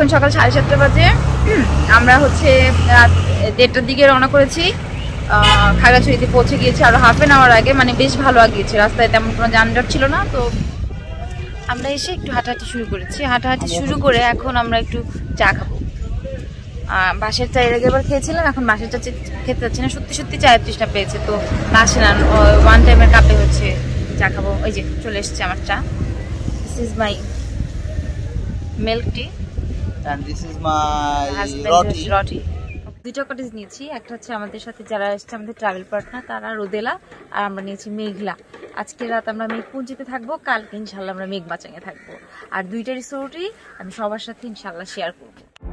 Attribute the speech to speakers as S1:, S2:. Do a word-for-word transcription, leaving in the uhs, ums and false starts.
S1: সকাল সাড়ে সাতটা বাজে। আমরা হচ্ছে রাত দেড়টার দিকে রওনা করেছি, খাগড়াছড়িতে পৌঁছে গিয়েছি আরো হাফ এন আওয়ার আগে, মানে বেশ ভালো আগিয়েছে, রাস্তায় তেমন কোনো যানজট ছিল না। তো আমরা এসে একটু হাঁটাহাঁটি শুরু করেছি, হাঁটাহাঁটি শুরু করে এখন আমরা একটু চা খাবো। বাঁশের চা এর আগে এবার খেয়েছিলাম, এখন বাঁশের চা খেতে যাচ্ছি না, সত্যি সত্যি চায়ের তৃষ্ণা পেয়েছে, তো বাসে না ওয়ান টাইমের কাপে হচ্ছে চা খাবো। ওই যে চলে এসছে আমার চা, this is my milk tea
S2: and this is my roti
S1: roti দুটো কটেজ নিয়েছি, একটা হচ্ছে আমাদের সাথে যারা এসেছে আমাদের ট্রাভেল পার্টনার তারা, রোদেলা, আর আমরা নিয়েছি মেঘলা। আজকে রাত আমরা মেঘপুঞ্জিতে থাকবো, কালকে ইনশাল্লাহ আমরা মেঘবাচাঙে থাকবো, আর দুইটা রিসোর্টই আমি সবার সাথে ইনশাল্লাহ শেয়ার করবো।